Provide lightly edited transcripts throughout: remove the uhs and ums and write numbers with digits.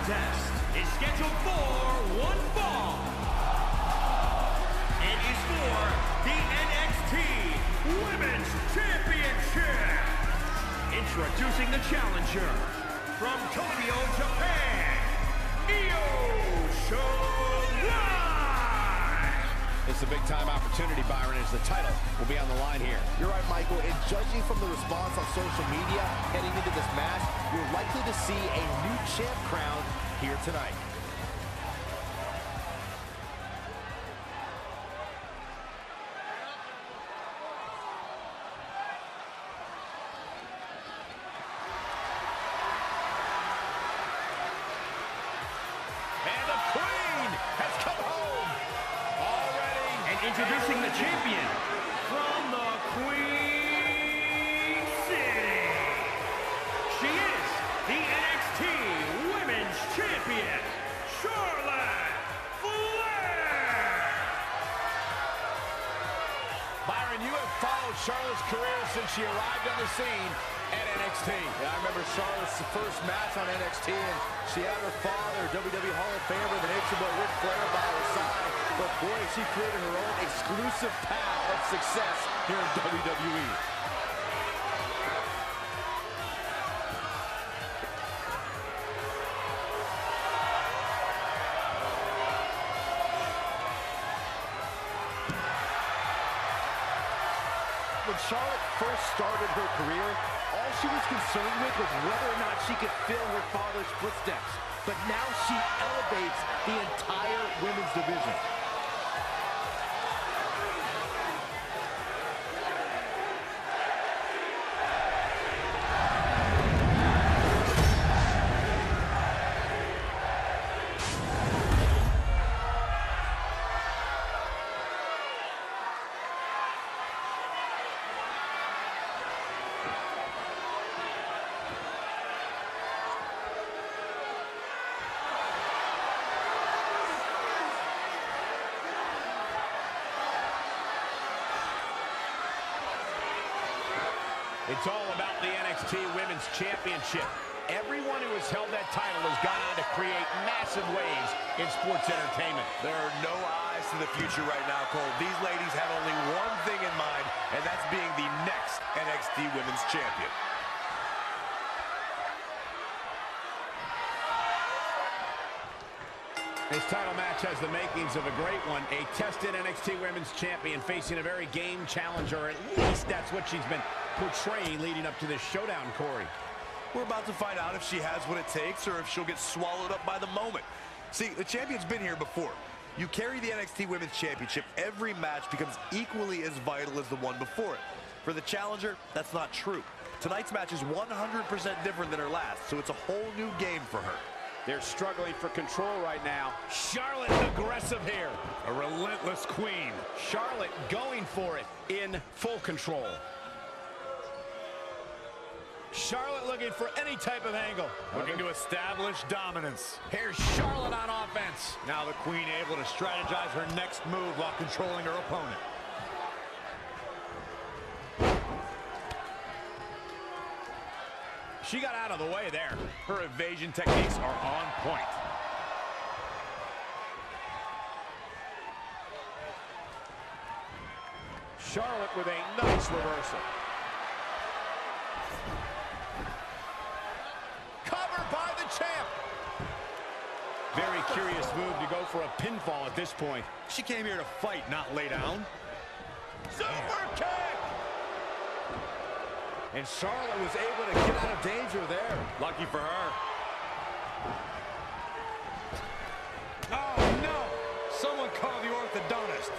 contest is scheduled for one fall. It is for the NXT Women's Championship. Introducing the challenger from Tokyo, Japan, Io Shirai. It's a big-time opportunity, Byron, as the title will be on the line here. You're right, Michael, and judging from the response on social media heading into this match, you're likely to see a new champ crowned here tonight. And the Queen has come home already. And introducing the champion from the Queen City. She is the NXT Women's Champion, Charlotte Flair. Byron, you have followed Charlotte's career since she arrived on the scene at NXT. Yeah, I remember Charlotte's first match on NXT, and she had her father, WWE Hall of Famer, the Nature Boy Ric Flair, by her side. But boy, she created her own exclusive path of success here in WWE. When Charlotte first started her career, all she was concerned with was whether or not she could fill her father's footsteps. But now she elevates the entire women's division. It's all about the NXT Women's Championship. Everyone who has held that title has gone on to create massive waves in sports entertainment. There are no eyes to the future right now, Cole. These ladies have only one thing in mind, and that's being the next NXT Women's Champion. This title match has the makings of a great one. A tested NXT Women's Champion facing a very game challenger. At least that's what she's been portraying leading up to this showdown, Corey. We're about to find out if she has what it takes or if she'll get swallowed up by the moment. See, the champion's been here before. You carry the NXT Women's Championship, every match becomes equally as vital as the one before it. For the challenger, that's not true. Tonight's match is 100% different than her last, so it's a whole new game for her. They're struggling for control right now. Charlotte aggressive here. A relentless queen. Charlotte going for it in full control. Charlotte looking for any type of angle. Looking to establish dominance. Here's Charlotte on offense. Now the queen able to strategize her next move while controlling her opponent. She got out of the way there. Her evasion techniques are on point. Charlotte with a nice reversal. Covered by the champ. Very curious move to go for a pinfall at this point. She came here to fight, not lay down. Super kick! And Charlotte was able to get out of danger there. Lucky for her. Oh, no! Someone call the orthodontist.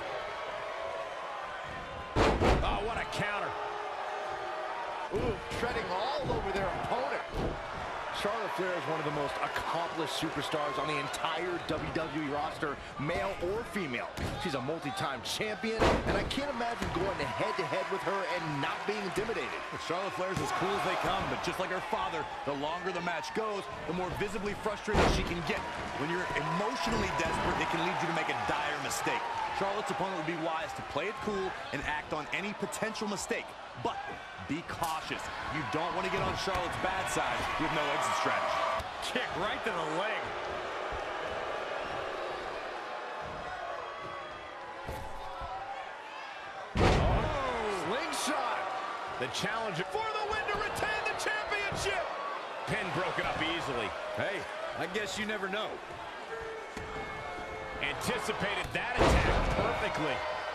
Oh, what a counter. Ooh, treading all over their opponent. Charlotte Flair is one of the most accomplished superstars on the entire WWE roster, male or female. She's a multi-time champion, and I can't imagine going head-to-head with her and not being intimidated. Charlotte Flair's as cool as they come, but just like her father, the longer the match goes, the more visibly frustrated she can get. When you're emotionally desperate, it can lead you to make a dire mistake. Charlotte's opponent would be wise to play it cool and act on any potential mistake. But be cautious. You don't want to get on Charlotte's bad side with no exit strategy. Kick right to the leg. The challenger for the win to retain the championship. Pin broken up easily. Hey, I guess you never know. Anticipated that attack perfectly.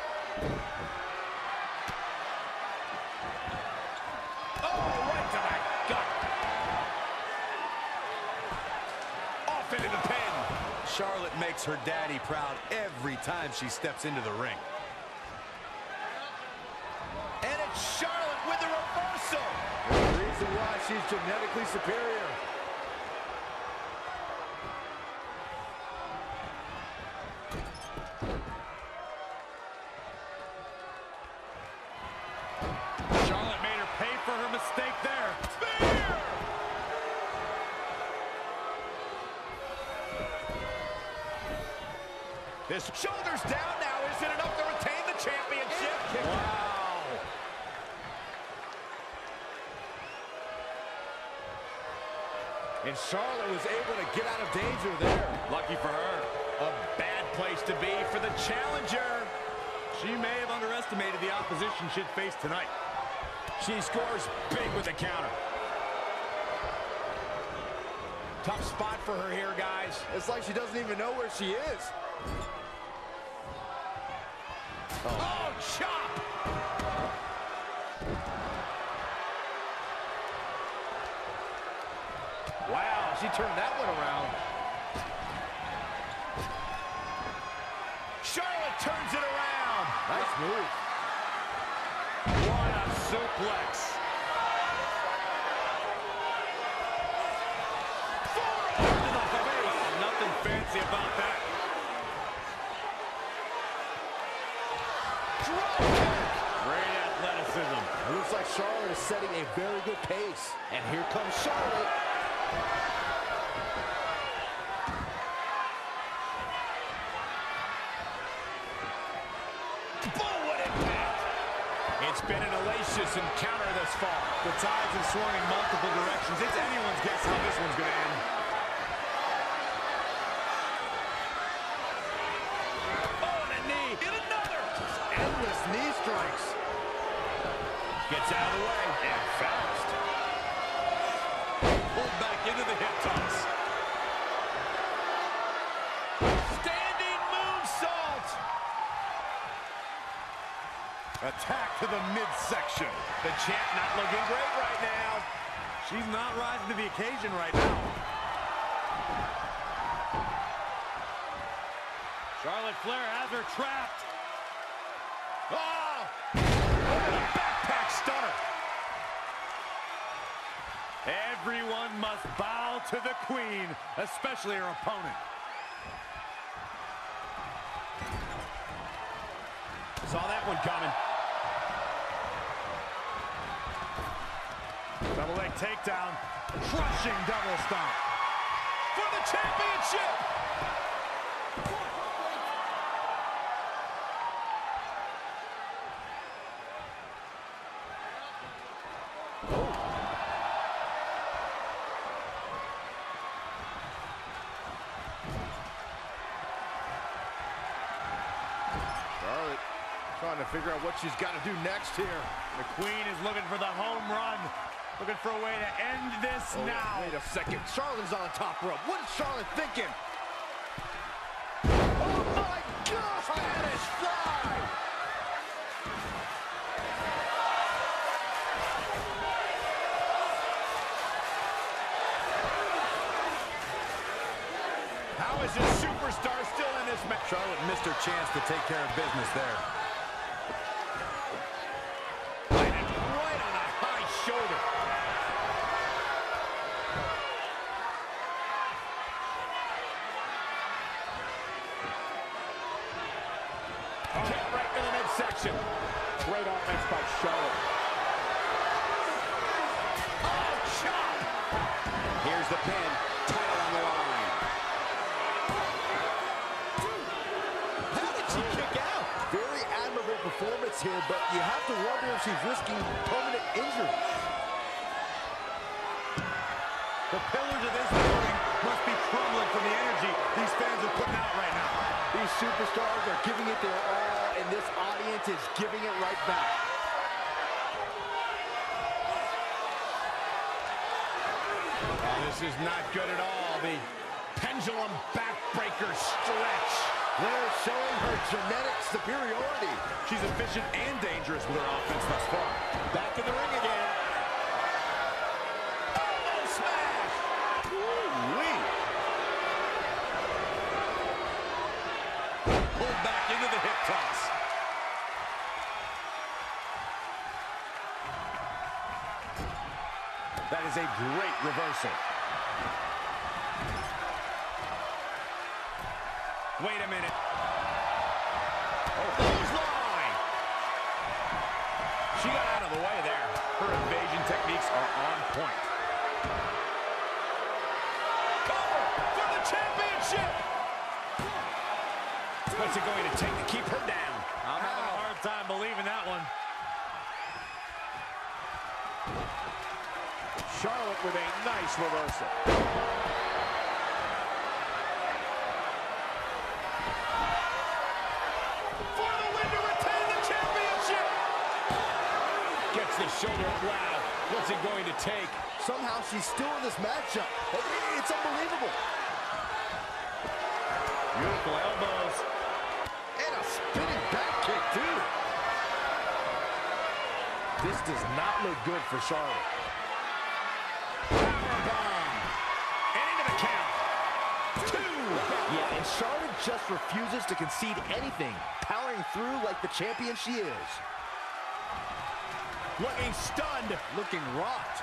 Oh, right to the gut. Off into the pin. Charlotte makes her daddy proud every time she steps into the ring. And it's Charlotte with the reversal. The reason why she's genetically superior. Charlotte made her pay for her mistake there. Spear! This shoulders down now. Is it enough to retain the championship? Wow. And Charlotte was able to get out of danger there. Lucky for her. A bad place to be for the challenger. She may have underestimated the opposition she'd face tonight. She scores big with the counter. Tough spot for her here, guys. It's like she doesn't even know where she is. Oh, chop! Wow, she turned that one around. Charlotte turns it around. Nice move. What a suplex. Oh, nothing fancy about that. Great athleticism. It looks like Charlotte is setting a very good pace. And here comes Charlotte. Boom, what impact! It's been an hellacious encounter thus far. The tides have swung in multiple directions. It's anyone's guess how this one's going to end. Oh, and a knee. And another. Endless knee strikes. Gets out of the way. And fast. Pulled back into the hip toss. Standing moonsault. Attack to the midsection. The champ not looking great right now. She's not rising to the occasion right now. Charlotte Flair has her trapped. Oh! Over the backpack stunner. Everyone must bow to the queen, especially her opponent. Saw that one coming. Double leg takedown. Crushing double stomp. For the championship! Charlotte trying to figure out what she's got to do next here. The queen is looking for the home run. Looking for a way to end this now. Wait a second. Charlotte's on top rope. What is Charlotte thinking? Oh, my gosh! Spanish fly! How is this superstar still in this match? Charlotte missed her chance to take care of business there. Landed right on a high shoulder. Kick right to the midsection. Great offense by Charlotte. Oh, chop! Here's the pin. Title on the line. How did she kick out? Very admirable performance here, but you have to wonder if she's risking permanent injury. The pillars of this building must be crumbling from the energy these fans are putting out right now. These superstars are giving it their all, and this audience is giving it right back. Oh, this is not good at all. The pendulum backbreaker stretch. Flair showing her genetic superiority. She's efficient and dangerous with her offense thus far. Back in the ring again. Oh, smash! Ooh-wee. Pulled back into the hip toss. That is a great reversal. Wait a minute. Oh, clothesline! She got out of the way there. Her evasion techniques are on point. Cover for the championship! What's it going to take to keep her down? I'm having a hard time believing that one. Charlotte with a nice reversal. For the win to retain the championship! Gets the shoulder up. Wow, what's it going to take? Somehow she's still in this matchup. It's unbelievable. Beautiful elbows. And a spinning back kick, too. This does not look good for Charlotte. Powerbomb! And into the count. 2! Yeah, and Charlotte just refuses to concede anything, powering through like the champion she is. Looking stunned. Looking rocked.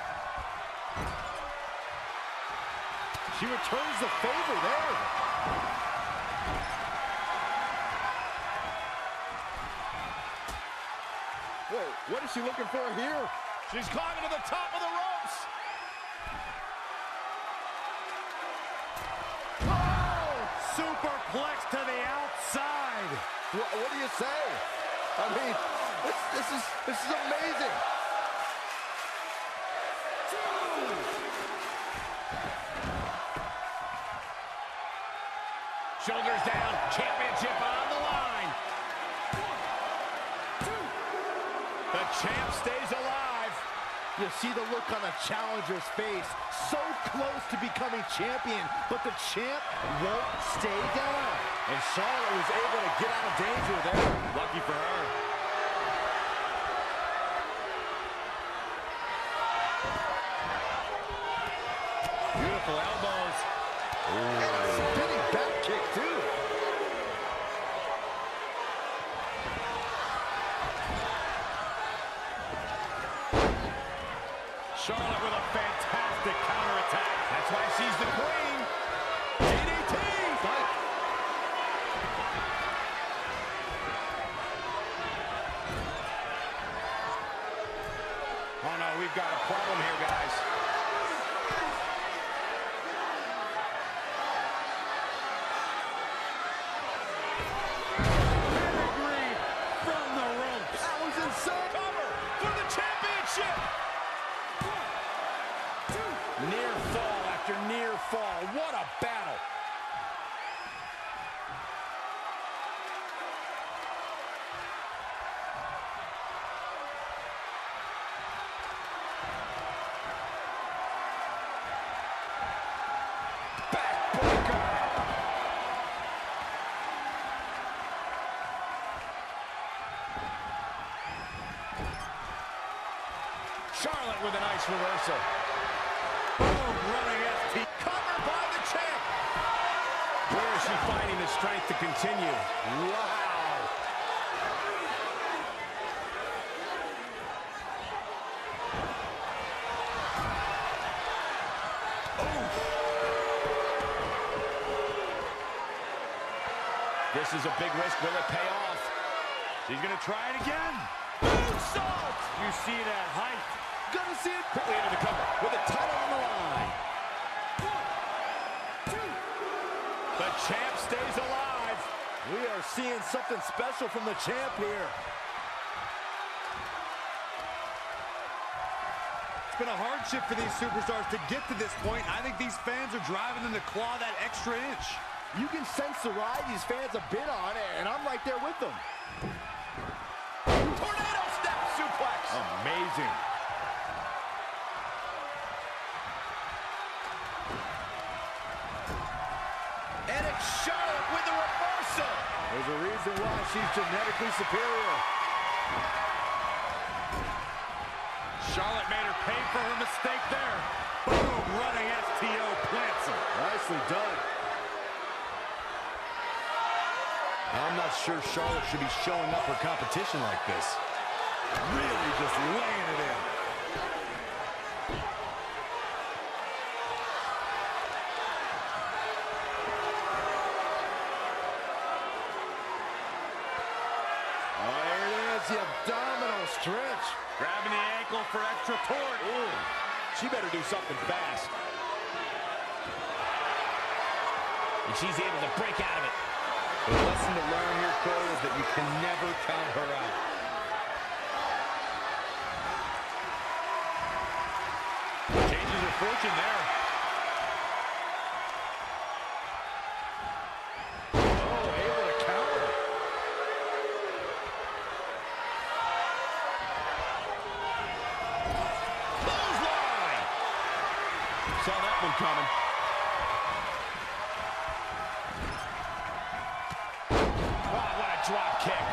She returns the favor there. Whoa, what is she looking for here? She's climbing to the top of the ropes. Superplex to the outside. What do you say? I mean, this is amazing. Shoulders down, championship on the line. The champ stays alive. You see the look on the challenger's face. So close to becoming champion, but the champ won't stay down. And Charlotte was able to get out of danger there. Lucky for her. Beautiful elbows. And a spinning back kick, too. Charlotte with a fantastic counterattack. That's why she's the queen. DDT. Oh no, we've got a problem here, guys. Pedigree from the ropes. That was insane. Cover for the championship. Near fall after near fall. What a battle. Backbreaker. Charlotte with a nice reversal. Boom, running ST. Covered by the champ. Where is she finding the strength to continue? Wow. Oof. This is a big risk. Will it pay off? She's going to try it again. Moonsault. You see that height. Gonna see it quickly into the cover with the title on the line. 1, 2. The champ stays alive. We are seeing something special from the champ here. It's been a hardship for these superstars to get to this point. I think these fans are driving them to claw that extra inch. You can sense the ride these fans have been on, and I'm right there with them. Tornado step suplex. Amazing. There's a reason why she's genetically superior. Charlotte made her pay for her mistake there. Boom, running STO plants him. Nicely done. I'm not sure Charlotte should be showing up for competition like this. Really just laying it in. The abdominal stretch. Grabbing the ankle for extra torque. Ooh, she better do something fast. And she's able to break out of it. The lesson to learn here, Cole, is that you can never count her out. Changes her fortune there. Oh, able to counter. Saw that one coming. Oh, what a drop kick.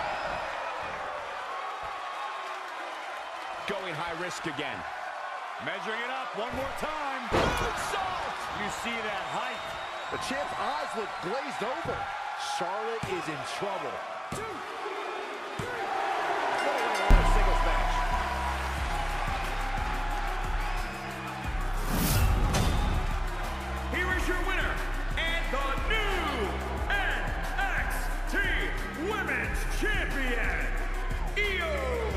Going high risk again. Measuring it up one more time. Moonsault! You see that height. The champ's eyes look glazed over. Charlotte is in trouble. 2, 3. What a singles match. Here is your winner, and the new NXT Women's Champion, Io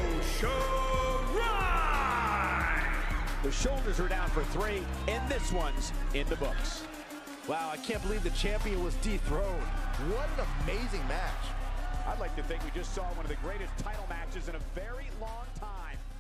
Shirai. The shoulders are down for 3, and this one's in the books. Wow, I can't believe the champion was dethroned. What an amazing match. I'd like to think we just saw one of the greatest title matches in a very long time.